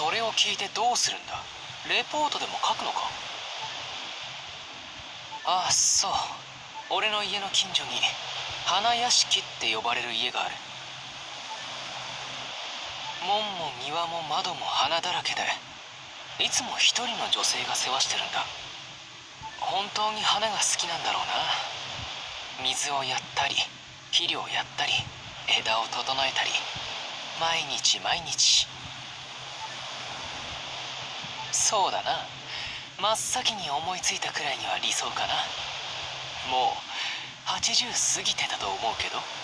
それを聞いてどうするんだ？レポートでも書くのか？ああ、そう。俺の家の近所に花屋敷って呼ばれる家がある。門も庭も窓も花だらけで、いつも一人の女性が世話してるんだ。本当に花が好きなんだろうな。水をやったり肥料やったり枝を整えたり、毎日毎日。そうだな。真っ先に思いついたくらいには理想かな。もう80過ぎてたと思うけど。